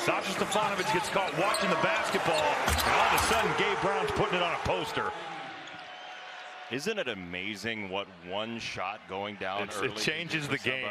Sasha Stefanovic gets caught watching the basketball, and all of a sudden, Gabe Brown's putting it on a poster. Isn't it amazing what one shot going down early it changes the game?